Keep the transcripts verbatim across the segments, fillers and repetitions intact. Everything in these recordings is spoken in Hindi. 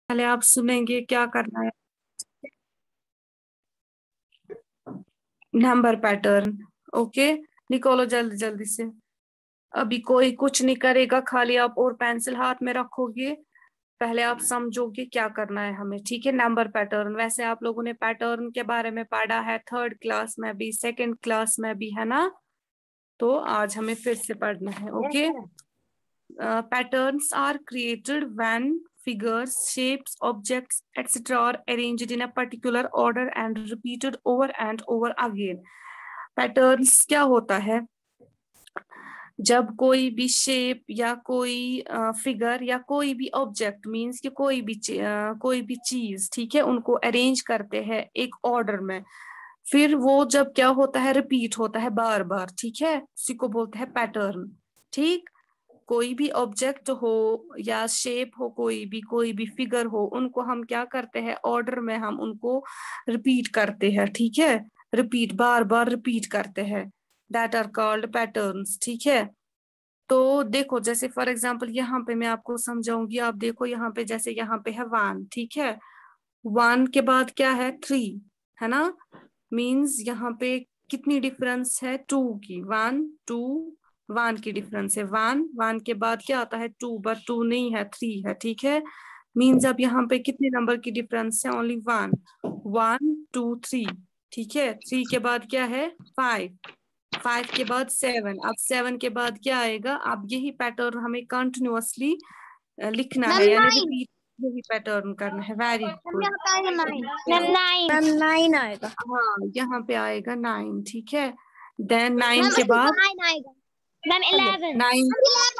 पहले आप सुनेंगे क्या करना है। Number pattern. ओके, निकोलो जल्दी जल्दी से। अभी कोई कुछ नहीं करेगा, खाली आप और पेंसिल हाथ में रखोगे। पहले आप समझोगे क्या करना है हमें, ठीक है। नंबर पैटर्न, वैसे आप लोगों ने पैटर्न के बारे में पढ़ा है थर्ड क्लास में भी, सेकंड क्लास में भी, है ना। तो आज हमें फिर से पढ़ना है। Okay. Patterns are created when figures, shapes, objects, et cetera are arranged in a particular order and repeated over and over again. Patterns क्या होता है? जब कोई भी शेप या कोई फिगर या कोई भी ऑब्जेक्ट, मींस कि कोई भी uh, कोई भी चीज, ठीक है, उनको अरेंज करते हैं एक ऑर्डर में, फिर वो जब क्या होता है, रिपीट होता है बार बार, ठीक है, उसी को बोलते हैं पैटर्न। ठीक, कोई भी ऑब्जेक्ट हो या शेप हो, कोई भी कोई भी फिगर हो, उनको हम क्या करते हैं, ऑर्डर में हम उनको रिपीट करते हैं, ठीक है, रिपीट, बार बार रिपीट करते हैं। दैट आर कॉल्ड पैटर्न्स, ठीक है। तो देखो, जैसे फॉर एग्जांपल यहाँ पे मैं आपको समझाऊंगी। आप देखो यहाँ पे, जैसे यहाँ पे है वन, ठीक है, वन के बाद क्या है, थ्री, है ना। मीन्स यहाँ पे कितनी डिफरेंस है, टू की, वन टू, वन की डिफरेंस है, वन, वन के बाद क्या आता है, टू, बट टू नहीं है, थ्री है, ठीक है। मीन्स अब यहाँ पे कितने नंबर की डिफरेंस है, only one, one two three, ठीक है। थ्री के बाद क्या है, फाइव, फाइव के बाद सेवन, अब सेवन के बाद क्या आएगा। अब यही पैटर्न हमें कंटिन्यूअसली लिखना है, यानी रिपीट, यही पैटर्न करना है। Very good. मैम नाइन आएगा। हाँ, यहाँ पे आएगा नाइन, ठीक है। देन नाइन के बाद ma'am eleven. Nine,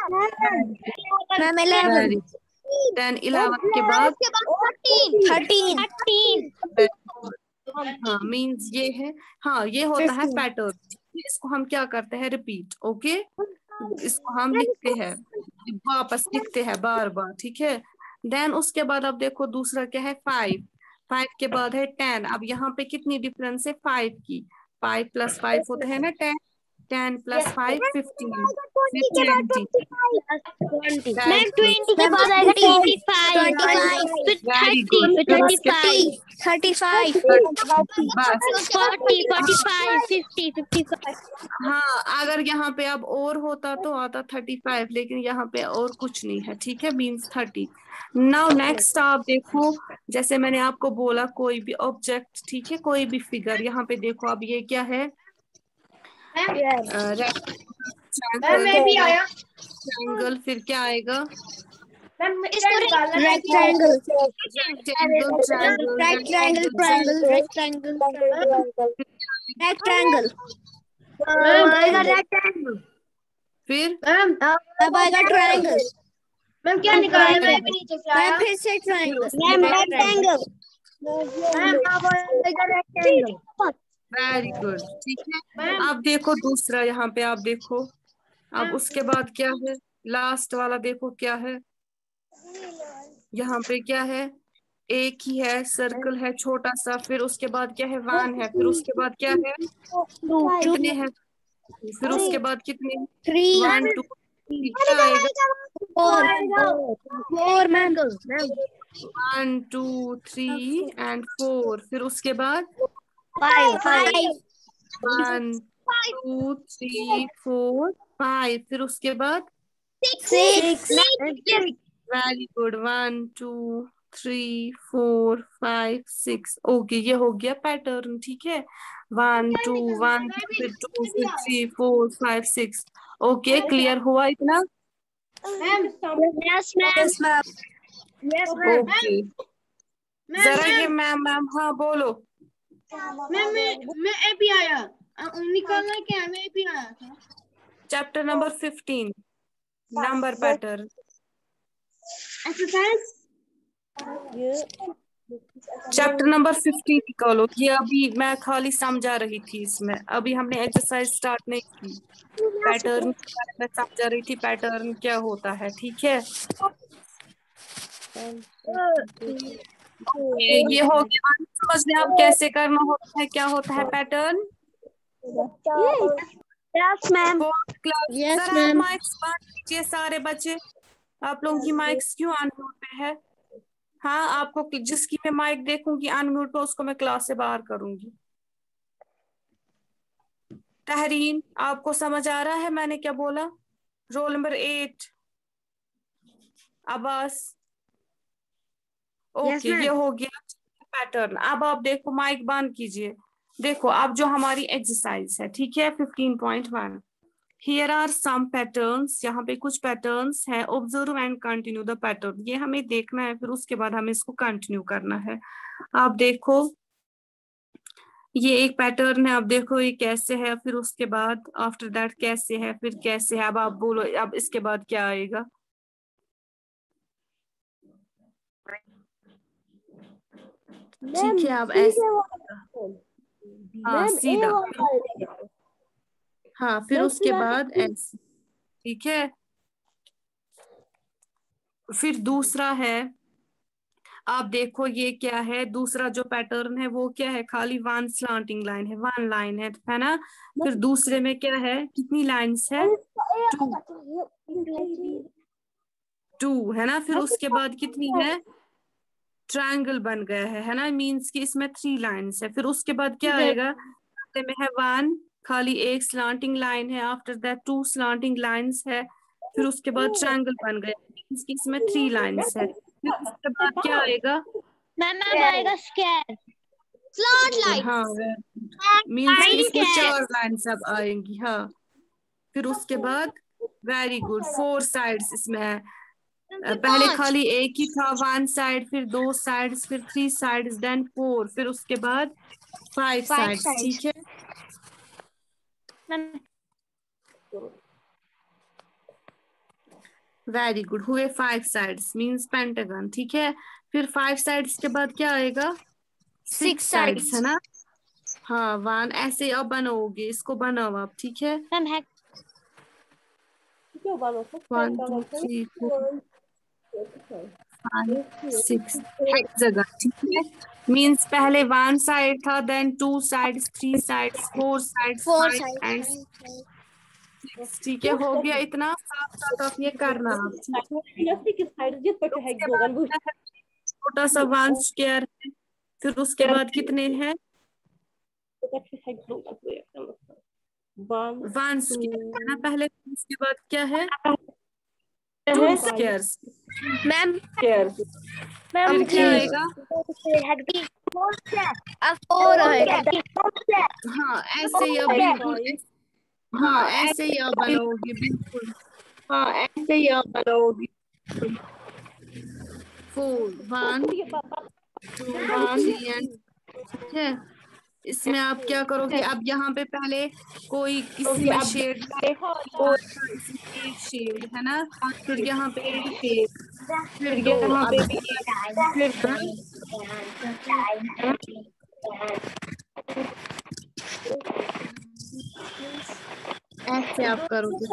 ma'am eleven. Then eleven के बाद थर्टीन। थर्टीन। हाँ, मीन्स ये है, हाँ ये होता है पैटर्न। इसको हम क्या करते हैं, रिपीट। ओके, इसको हम लिखते हैं, वापस लिखते हैं बार बार, ठीक है। देन उसके बाद अब देखो दूसरा क्या है, फाइव, फाइव के बाद है टेन। अब यहाँ पे कितनी डिफरेंस है, फाइव की, फाइव प्लस फाइव होता है ना ten, ten plus five fifteen, फिर ट्वेंटी, मैम ट्वेंटी के बाद आएगा ट्वेंटी फाइव, फिर वेरी थर्टी, गुड। फिर थर्टी फाइव, थर्टी फाइव, बस, forty, forty five, fifty, fifty five. हाँ, अगर यहाँ पे अब और होता तो आता थर्टी फाइव, लेकिन यहाँ पे और कुछ नहीं है, ठीक है, मीन्स थर्टी। नाउ नेक्स्ट आप देखो, जैसे मैंने आपको बोला कोई भी ऑब्जेक्ट, ठीक है, कोई भी फिगर, यहाँ पे देखो अब ये क्या है, ट्रायंगल, फिर क्या आएगा, rectangle, rectangle, triangle, triangle, rectangle, rectangle, rectangle, फिर अब आएगा ट्रायंगल। मैम क्या निकाला, मैं भी नीचे से आया, फिर से triangle, ma'am rectangle, ma'am rectangle. Very good, ठीक है। अब देखो दूसरा, यहाँ पे आप देखो, अब उसके बाद क्या है, लास्ट वाला देखो क्या है, यहाँ पे क्या है, एक ही है, सर्कल है छोटा सा, फिर उसके बाद क्या है, वन है, फिर उसके बाद क्या है, कितने हैं, फिर उसके बाद कितने, थ्री, वन टू, क्या आएगा, four, four ma'am, one two three and four, फिर उसके बाद five, five, one two three four five, फिर उसके बाद six, very good, one two three four five six. Okay, ये हो गया पैटर्न, ठीक है, वन टू, वन फिर टू फिर three four five six. Okay, clear हुआ इतना? यस मैम, ओके, जरा ये मैम मैम हाँ बोलो। मैं मैं मैं ए भी आया, निकालना है क्या, मैं भी आया था। Chapter number fifteen, number pattern. Exercise chapter number fifteen निकालो। ये अभी मैं खाली समझा रही थी, इसमें अभी हमने एक्सरसाइज स्टार्ट नहीं की। पैटर्न के बारे में समझा रही थी, पैटर्न क्या होता है, ठीक है। ये ये हो गया, समझ में अब कैसे करना होता है, क्या होता है pattern. Yes ma'am, class, sir आप माइक्स बंद कीजिए सारे बच्चे। आप लोगों की माइक्स क्यों ऑन पे है? हाँ, आपको जिसकी मैं माइक देखूंगी अनम्यूट पे उसको मैं क्लास से बाहर करूंगी। तहरीन, आपको समझ आ रहा है मैंने क्या बोला? Roll number eight Abbas. Okay, ये हो गया पैटर्न। अब आप देखो, माइक बंद कीजिए। देखो अब जो हमारी एक्सरसाइज है, ठीक है, fifteen point one. Here are some patterns, यहाँ पे कुछ पैटर्न्स है। Observe and continue the pattern, ये हमें देखना है, फिर उसके बाद हमें इसको कंटिन्यू करना है। आप देखो, ये एक पैटर्न है। अब देखो ये कैसे है, फिर उसके बाद आफ्टर दैट कैसे है, फिर कैसे है। अब आप बोलो, अब इसके बाद क्या आएगा? ठीक है, अब ऐसे, हाँ सीधा, हाँ फिर उसके बाद ऐसे, ठीक है। फिर दूसरा है, आप देखो ये क्या है, दूसरा जो पैटर्न है वो क्या है? खाली वन स्लांटिंग लाइन है, वन लाइन है है ना। फिर दूसरे में क्या है, कितनी लाइंस है? टू, टू है ना। फिर उसके बाद कितनी है? ट्रायंगल बन गया है है ना, मींस कि इसमें थ्री लाइंस है। फिर उसके बाद क्या आएगा? में है वन, खाली एक स्लांटिंग लाइन है। After that two slanting lines है। फिर उसके बाद ट्रायंगल बन गया, मींस कि इसमें थ्री लाइंस है। फिर उसके बाद क्या आएगा? मैम अब आएगा स्क्वायर स्लॉट लाइन। हाँ, मींस कि इसमें चार लाइंस अब आएंगी। हाँ, फिर उसके बाद वेरी गुड, फोर साइड्स इसमें है। पहले खाली एक ही था, वन साइड, फिर दो साइड्स, फिर थ्री साइड्स, देन फोर, फिर उसके बाद फाइव साइड्स। ठीक है, वेरी गुड, हुए फाइव साइड्स, मींस पेंटागन। ठीक है, फिर फाइव साइड्स के बाद क्या आएगा? सिक्स साइड्स है ना। हाँ, वन, ऐसे अब बनाओगे, इसको बनाओ आप। ठीक है, one two three four five six, hexagon. ठीक है, मींस पहले वन साइड था, then two sides, three sides, four sides, four five and six. ठीक है, हो गया इतना। साथ साथ आप ये करना आप। ठीक है, छोटा सा वन स्क्वायर है। फिर उसके बाद कितने हैं? वन स्क्वायर है ना पहले, उसके बाद क्या है? To squares. मैम फिर क्या आएगा? फोर है। हाँ ऐसे ही आप बिल्कुल ऐसे- हाँ ऐसे ही आप बनाओगे, बिल्कुल। हाँ ऐसे ही आप बनाओगे। Four, one two three and, ठीक है। इसमें आप क्या करोगे? अब यहाँ पे पहले कोई किसी में शेड, इसमें एक शेड है ना, फिर यहाँ पे एक शेड, फिर दो, अब फिर ऐसे आप करोगे।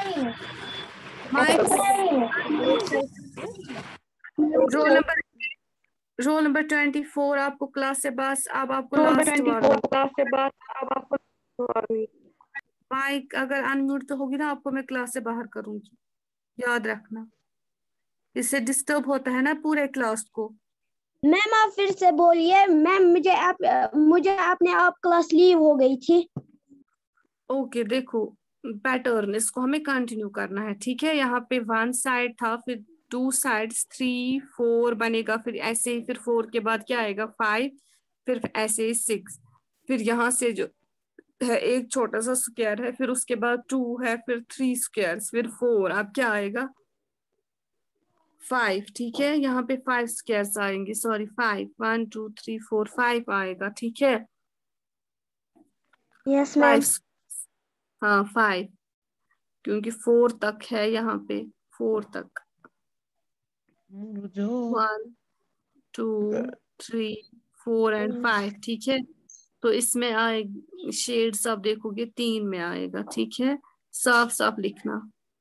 Roll number roll number twenty four आपको क्लास से बस, अब आपको लास्ट वार्निंग, क्लास से बस, अब आपको वार्निंग। माइक अगर अनम्यूट तो होगी ना, आपको मैं क्लास से बाहर करूंगी, याद रखना। इससे डिस्टर्ब होता है ना पूरे क्लास को। मैम आप फिर से बोलिए। मैम मुझे आप मुझे अपने आप क्लास लीव हो गई थी। ओके, देखो पैटर्न, इसको हमें कंटिन्यू करना है। ठीक है, यहाँ पे वन साइड था, फिर टू साइड्स, थ्री फोर बनेगा, फिर ऐसे ही, फिर फोर के बाद क्या आएगा? फाइव, फिर ऐसे ही सिक्स, फिर यहाँ से जो है एक छोटा सा स्क्वायर है, फिर उसके बाद टू है, फिर थ्री स्क्वायर्स, फिर फोर। अब क्या आएगा? फाइव। ठीक है, यहाँ पे फाइव स्क्वायर्स आएंगे, sorry five, one two three four, five आएगा। ठीक है, यस फाइव, मैम। हाँ फाइव, क्योंकि फोर तक है यहाँ पे, फोर तक, one two three four and five. ठीक है, तो इसमें आए शेड्स आप देखोगे तीन में आएगा। ठीक है, साफ साफ लिखना।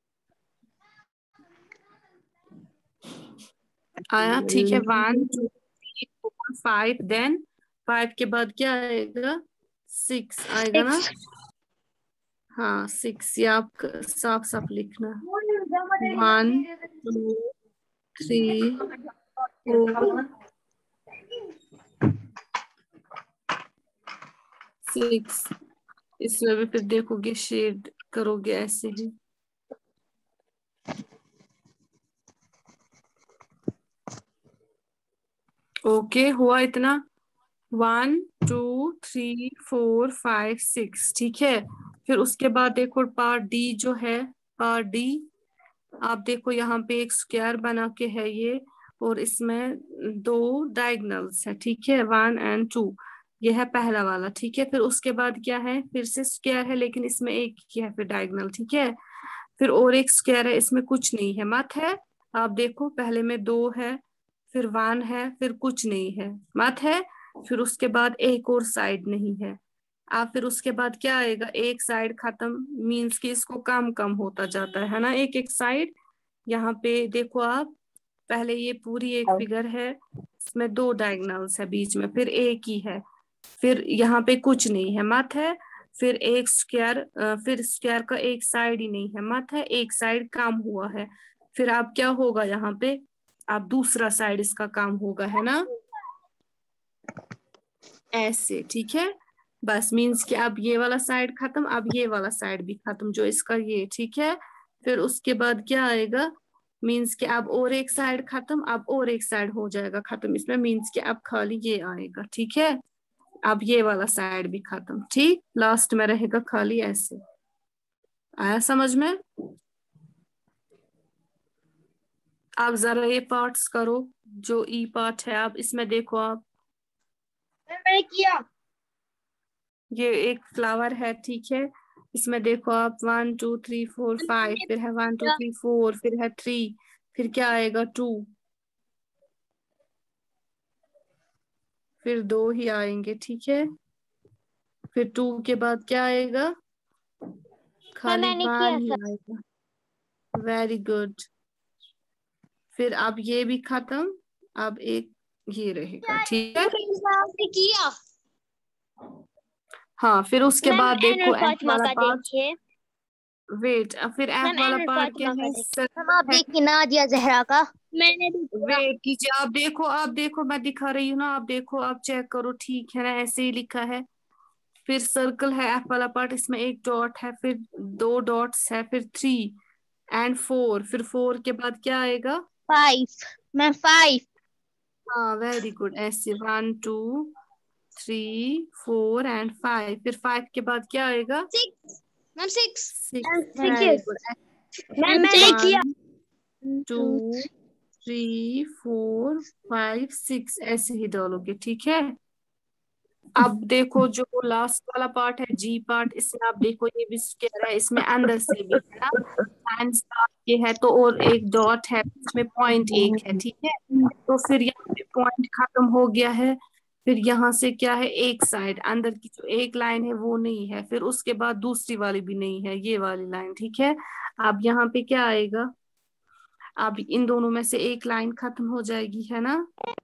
आया? ठीक है, one two three four five, then five के बाद क्या आएगा? सिक्स आएगा ना। हाँ सिक्स, ये आप साफ साफ लिखना। वन टू थ्री सिक्स, इसमें भी फिर देखोगे शेड करोगे ऐसे ही। ओके हुआ इतना, one two three four five six, ठीक है। फिर उसके बाद देखो पार्ट डी जो है, पार्ट डी आप देखो यहाँ पे एक स्क्वायर बना के है ये, और इसमें दो डायगोनल्स है, ठीक है, वन एंड टू, ये है पहला वाला, ठीक है। फिर उसके बाद क्या है, फिर से स्क्वायर है लेकिन इसमें एक ही है फिर डायगोनल, ठीक है। फिर और एक स्क्वायर है, इसमें कुछ नहीं है, मत है। आप देखो पहले में दो है, फिर वन है, फिर कुछ नहीं है, मत है। फिर उसके बाद एक और साइड नहीं है। आप फिर उसके बाद क्या आएगा, एक साइड खत्म, मींस कि इसको कम कम होता जाता है ना, एक एक साइड। यहाँ पे देखो आप, पहले ये पूरी एक फिगर है, इसमें दो डायगोनल्स है बीच में, फिर एक ही है, फिर यहाँ पे कुछ नहीं है, मत है। फिर एक स्क्वायर, फिर स्क्वायर का एक साइड ही नहीं है, मत है, एक साइड काम हुआ है। फिर आप क्या होगा यहाँ पे, आप दूसरा साइड इसका काम होगा, है ना, ऐसे, ठीक है। बस मीन्स कि अब ये वाला साइड खत्म, अब ये वाला साइड भी खत्म जो इसका ये, ठीक है। फिर उसके बाद क्या आएगा, मीन्स कि अब और एक साइड खत्म, अब और एक साइड हो जाएगा खत्म इसमें, मीन्स कि अब खाली ये आएगा, ठीक है। अब ये वाला साइड भी खत्म, ठीक, लास्ट में रहेगा खाली ऐसे। आया समझ में? आप जरा ये पार्ट्स करो, जो ई पार्ट है, आप इसमें देखो आप, मैंने किया। ये एक फ्लावर है, ठीक है, इसमें देखो आप, one two three four five, फिर है वन टू थ्री फोर, फिर है थ्री, फिर क्या आएगा टू, फिर दो ही आएंगे, ठीक है। फिर टू के बाद क्या आएगा, खाली वन ही आएगा, वेरी गुड। फिर अब ये भी खत्म, अब एक ये रहेगा, ठीक है। किया। हाँ, फिर उसके बाद देखो एफ वाला पार्ट, वेट, फिर एफ वाला पार्ट क्या है, आप देखिए नादिया जहरा का, मैंने वेट कीजिए, आप देखो, आप देखो, मैं दिखा रही हूँ ना, आप देखो, आप चेक करो, ठीक है ना, ऐसे ही लिखा है। फिर सर्कल है एफ वाला पार्ट, इसमें एक डॉट है, फिर दो डॉट्स है, फिर थ्री एंड फोर, फिर फोर के बाद क्या आएगा, फाइव, मैं फाइव। हाँ वेरी गुड, ऐसे one two three four and five, फिर फाइव के बाद क्या आएगा, six, ma'am six, six, very good, मैंने किया। Two three four five six, ऐसे ही डालोगे, ठीक है। अब देखो जो लास्ट वाला पार्ट है, जी पार्ट, इसमें आप देखो ये भी स्क्वायर है, इसमें अंदर से भी है ना, लाइन स्टार्ट के है तो, और एक डॉट है, इसमें पॉइंट एक है, ठीक है। तो फिर यहाँ पे पॉइंट खत्म हो गया है, फिर यहाँ से क्या है, एक साइड अंदर की जो एक लाइन है वो नहीं है, फिर उसके बाद दूसरी वाली भी नहीं है, ये वाली लाइन, ठीक है। अब यहाँ पे क्या आएगा, अब इन दोनों में से एक लाइन खत्म हो जाएगी, है ना,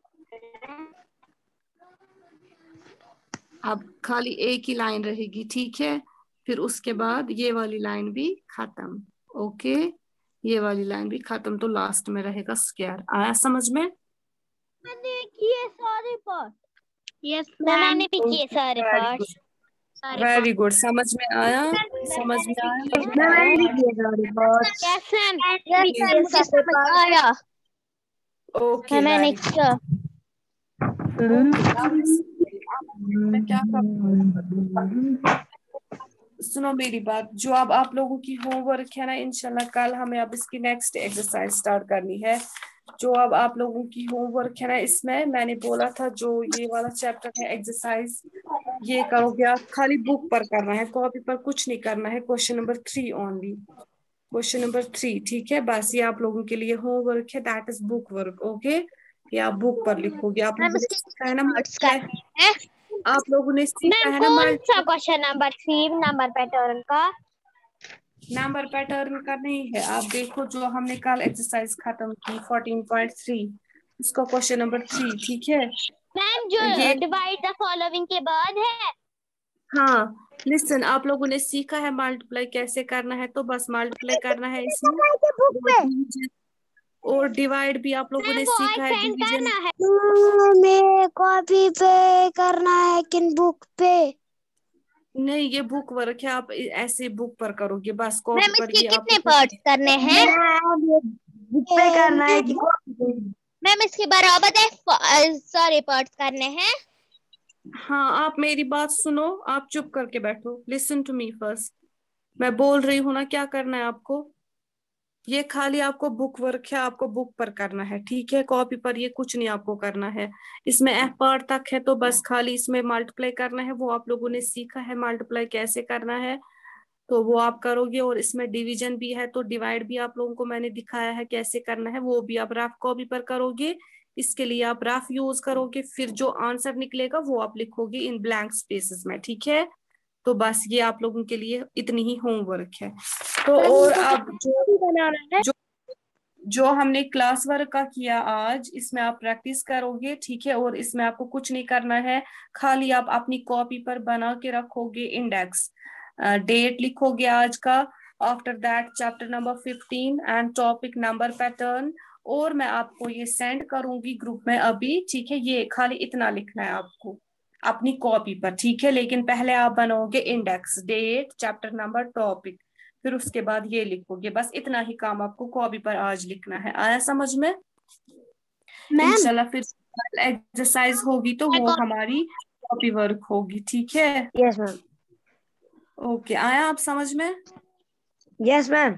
अब खाली एक ही लाइन रहेगी, ठीक है। फिर उसके बाद ये वाली लाइन भी खत्म, ओके, ये वाली लाइन भी खत्म, तो लास्ट में रहेगा स्क्वायर। आया समझ में? मैंने किए सारे पार्ट, यस मैंने भी किए सारे पार्ट, वेरी गुड, समझ में आया, समझ में आया, मैंने भी किए सारे पार्ट, कैसे मुझे समझ आया, ओके, मैंने किया। मैं क्या कर, सुनो मेरी बात, जो अब आप लोगों की होमवर्क है ना, इंशाल्लाह कल हमें अब इसकी नेक्स्ट एक्सरसाइज स्टार्ट करनी है। जो अब आप लोगों की होमवर्क है ना, इसमें मैंने बोला था जो ये वाला चैप्टर है एक्सरसाइज, ये करोगे आप, खाली बुक पर करना है, कॉपी पर कुछ नहीं करना है, question number three only, question number three, ठीक है। बस ये आप लोगों के लिए होमवर्क है, that is book work, okay. ये आप बुक पर लिखोगे, आप लोगों ने सीखा है ना, आप लोगों ने सीखा है ना, कौन सा question number three, number pattern का, नंबर पैटर्न का नहीं है, आप देखो जो हमने कल एक्सरसाइज खत्म की फोर्टीन पॉइंट थ्री, उसका क्वेश्चन नंबर थ्री, ठीक है मैम, जो ये डिवाइड द फॉलोइंग के बाद है। हाँ लिसन, आप लोगों ने सीखा है मल्टीप्लाई कैसे करना है, तो बस मल्टीप्लाई करना है इसमें, और डिवाइड भी आप लोगों ने सीखा है, डिवीजन। मैं कॉपी पे करना है किन बुक पे? नहीं, ये बुक वर्क है, आप ऐसे बुक पर करोगे बस, कॉपी मैम पर इसके ये कितने आपको पार्ट्स करने हैं? बुक पे करना है कि मैम इसके बराबर है सारे पार्ट्स करने हैं? हाँ, आप मेरी बात सुनो, आप चुप करके बैठो, लिसन टू मी फर्स्ट। मैं बोल रही हूँ ना क्या करना है आपको। ये खाली आपको बुक वर्क है, आपको बुक पर करना है, ठीक है। कॉपी पर ये कुछ नहीं आपको करना है। इसमें एफ पार्ट तक है तो बस खाली इसमें मल्टीप्लाई करना है, वो आप लोगों ने सीखा है मल्टीप्लाई कैसे करना है, तो वो आप करोगे। और इसमें डिवीजन भी है तो डिवाइड भी आप लोगों को मैंने दिखाया है कैसे करना है, वो भी आप रफ कॉपी पर करोगे। इसके लिए आप रफ यूज करोगे, फिर जो आंसर निकलेगा वो आप लिखोगे इन ब्लैंक स्पेसेस में, ठीक है। तो बस ये आप लोगों के लिए इतनी ही होमवर्क है। तो और अब जो बनाना है जो जो हमने क्लास वर्क का किया आज, इसमें आप प्रैक्टिस करोगे, ठीक है। और इसमें आपको कुछ नहीं करना है, खाली आप अपनी कॉपी पर बना के रखोगे इंडेक्स, डेट लिखोगे आज का, after that chapter number fifteen and topic number pattern. और मैं आपको ये सेंड करूंगी ग्रुप में अभी, ठीक है। ये खाली इतना लिखना है आपको अपनी कॉपी पर, ठीक है। लेकिन पहले आप बनाओगे index, date, chapter number, topic, फिर उसके बाद ये लिखोगे। बस इतना ही काम आपको कॉपी पर आज लिखना है। आया समझ में? इंशाल्लाह फिर एक्सरसाइज होगी तो वो हमारी कॉपी वर्क होगी, ठीक है। Yes ma'am. ओके, आया आप समझ में? Yes ma'am.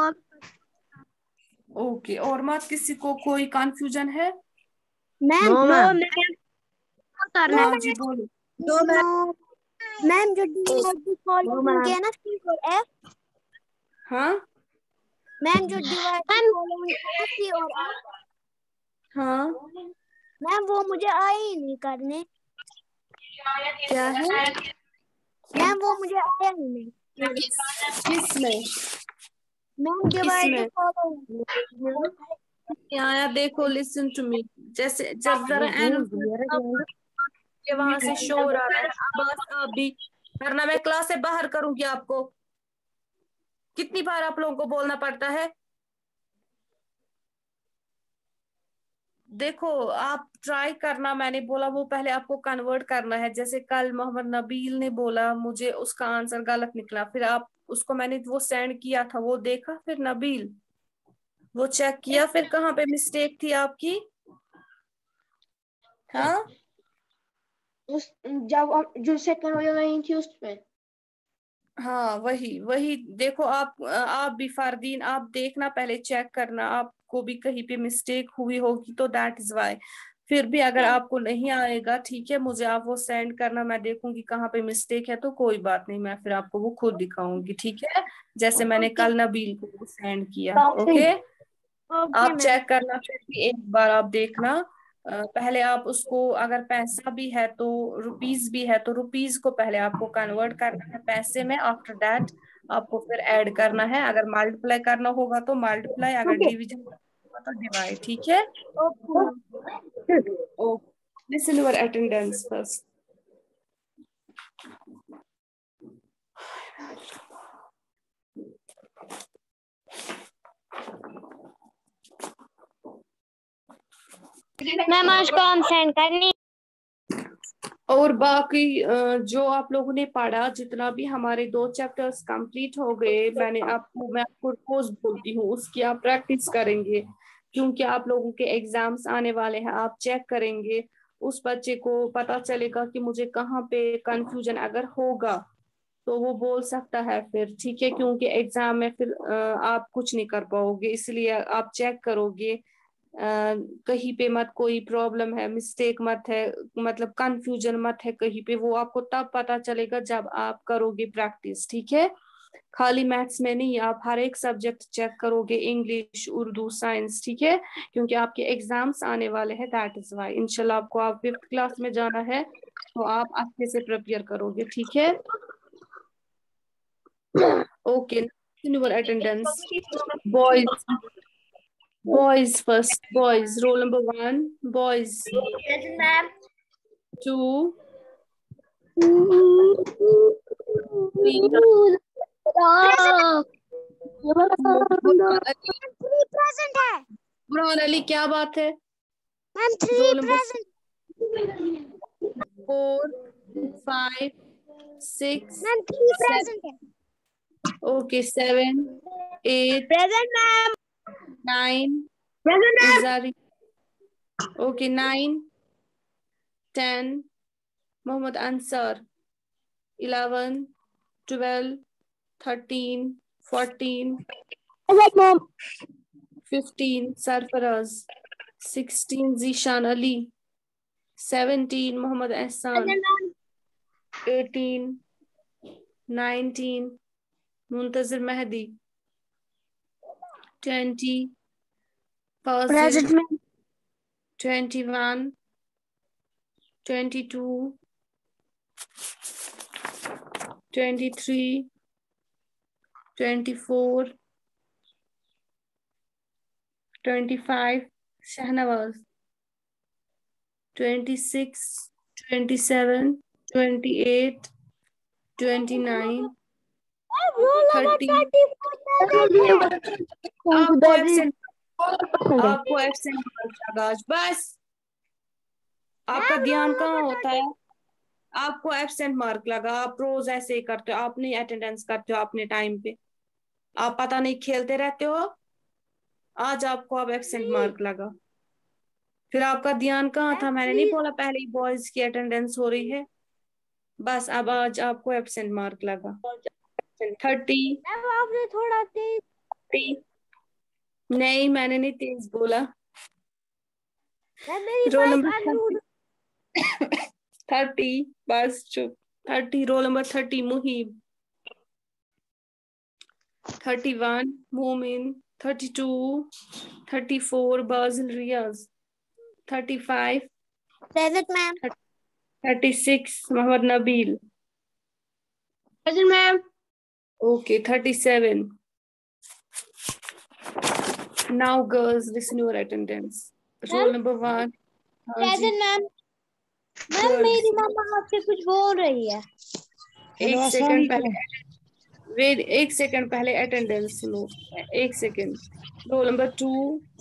ओके, और मत किसी को कोई कंफ्यूजन है? मैम नो मैम हाँ जी बोलो। मैम जो डिवाइड फॉलोइंग है ना सी और एफ। हाँ मैम जो डिवाइड फॉलोइंग है ना सी और एफ। हाँ मैम वो मुझे आए ही नहीं करने। क्या है? मैम वो मुझे आया ही नहीं। किस में? मैम डिवाइड किसमें फॉलोइंग आया? देखो, लिसन टू मी, जैसे जब जरा एन के वहां से शोर आ रहा है, अब आप भी वरना मैं क्लास से बाहर करूंगी आपको। कितनी बार आप लोगों को बोलना पड़ता है? देखो, आप ट्राई करना, मैंने बोला वो पहले आपको कन्वर्ट करना है। जैसे कल मोहम्मद नबील ने बोला मुझे उसका आंसर गलत निकला, फिर आप उसको मैंने वो सेंड किया था, वो देखा फिर नबील, वो चेक किया, फिर कहाँ पे मिस्टेक थी आपकी? हाँ, उस जब जो सेकंड वाली लाइन थी उसमें। हाँ वही वही देखो, आप आप भी फरदीन, आप देखना पहले, चेक करना, आपको भी कहीं पे मिस्टेक हुई होगी तो दैट इज वाई। फिर भी अगर आपको नहीं आएगा, ठीक है, मुझे आप वो सेंड करना, मैं देखूंगी कहाँ पे मिस्टेक है, तो कोई बात नहीं, मैं फिर आपको वो खुद दिखाऊंगी, ठीक है। जैसे मैंने कल नबील को वो सेंड किया। ओके, आप चेक करना, फिर भी एक बार आप देखना। अ, पहले आप उसको, अगर पैसा भी है तो रुपीस भी है तो रुपीस को पहले आपको कन्वर्ट करना है पैसे में, आफ्टर दैट आपको फिर ऐड करना है। अगर मल्टीप्लाई करना होगा तो मल्टीप्लाई, अगर डिवीजन होगा तो डिवाइड, ठीक है। Okay, listen your attendance first. Ma'am आज को हम सेंड करनी। और बाकी जो आप लोगों ने पढ़ा, जितना भी हमारे दो चैप्टर्स कंप्लीट हो गए, मैंने आपको मैं आपको रोज बोलती हूँ उसकी आप प्रैक्टिस करेंगे, क्योंकि आप लोगों के एग्जाम्स आने वाले हैं। आप चेक करेंगे, उस बच्चे को पता चलेगा कि मुझे कहाँ पे कंफ्यूजन अगर होगा तो वो बोल सकता है फिर, ठीक है। क्योंकि एग्जाम में फिर आप कुछ नहीं कर पाओगे, इसलिए आप चेक करोगे कहीं पे मत कोई प्रॉब्लम है, मिस्टेक मत है, मतलब कंफ्यूजन मत है कहीं पे, वो आपको तब पता चलेगा जब आप करोगे प्रैक्टिस, ठीक है। खाली मैथ्स में नहीं, आप हर एक सब्जेक्ट चेक करोगे, इंग्लिश, उर्दू, साइंस, ठीक है, क्योंकि आपके एग्जाम्स आने वाले हैं, दैट इज वाई। इंशाल्लाह आपको, आप फिफ्थ क्लास में जाना है तो आप अच्छे से प्रिपेयर करोगे, ठीक है। Okay, your attendance, boys Boys first. Boys. Roll number one. Boys. Yes, ma'am. Two. Three. Present है। बुरहान अली क्या बात है? Ma'am three present. Four five six ma'am three present है। Okay seven eight present ma'am. Nine present ma'am. इजारी okay nine ten Mohammad Ansar eleven twelve thirteen fourteen ma'am. Fifteen Sarfaraz sixteen Zeeshan Ali seventeen Mohammad Ehsan eighteen nineteen Muntazir Mehdi twenty present ma'am. Twenty one twenty two twenty three twenty four twenty five Shahnawaz twenty six twenty seven twenty eight twenty nine thirty आपको एब्सेंट आपको एब्सेंट लगा आज बस आपका ध्यान कहाँ होता है आपको एब्सेंट मार्क लगा आप रोज ऐसे ही करते हो आप नहीं अटेंडेंस करते हो अपने टाइम पे आप पता नहीं खेलते रहते हो आज आपको अब एब्सेंट मार्क लगा फिर आपका ध्यान कहाँ था मैंने नहीं बोला पहले ही बॉयज की अटेंडेंस हो रही है बस अब आज आपको एब्सेंट मार्क लगा थर्टी आपने थोड़ा तेज नहीं मैंने नहीं तेज बोला मेरी रोल नंबर थर्टी बस चुप thirty roll number thirty Muhib thirty one Momin thirty two thirty four Bazil Riyaz thirty five present ma'am. Thirty six Mohammad Nabeel present ma'am. Okay thirty seven now girls listen your attendance roll number one present ma'am. Ma'am मेरी मम्मा आपसे कुछ बोल रही है एक सेकंड पहले वेट एक सेकंड पहले अटेंडेंस सुनो एक second roll number two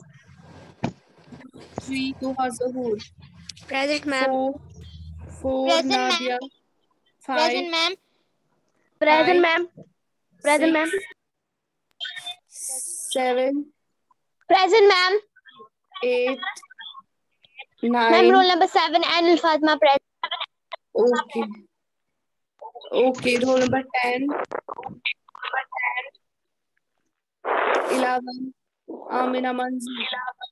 three Duha Zahoor present ma'am. Four four Nadia present five ma'am. Present ma'am. Present ma'am. Seven present ma'am. Eight ma'am nine roll number seven एनिल Fatima present. Okay okay roll number ten eleven Amina मंजी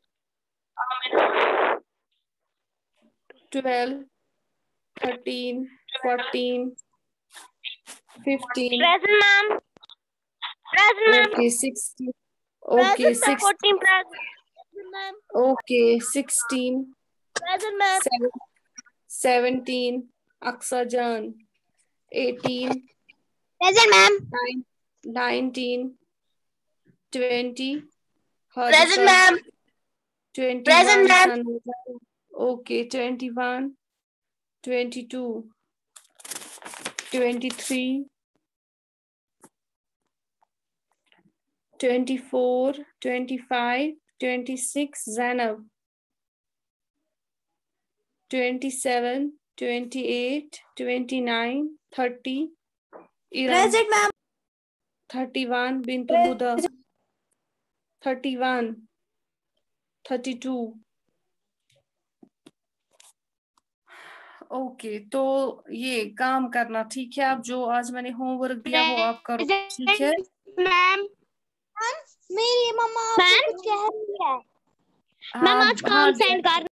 twelve thirteen fourteen fifteen present ma'am. Present ma'am. Okay sixteen okay six fourteen present ma'am. Okay sixteen present ma'am. Seventeen Aqsa Jan eighteen present ma'am. Nineteen twenty present ma'am. Twenty present ma'am. One okay twenty one twenty two twenty three twenty four twenty five twenty six Zainab twenty seven twenty eight twenty nine thirty present ma'am. Thirty one Bintu Huda thirty one thirty two okay तो ये काम करना ठीक है आप जो आज मैंने होमवर्क दिया वो आप करो ठीक है मैम मेरी मम्मा आपसे कुछ कह रही है मैम आज हाँ काम सेंड कर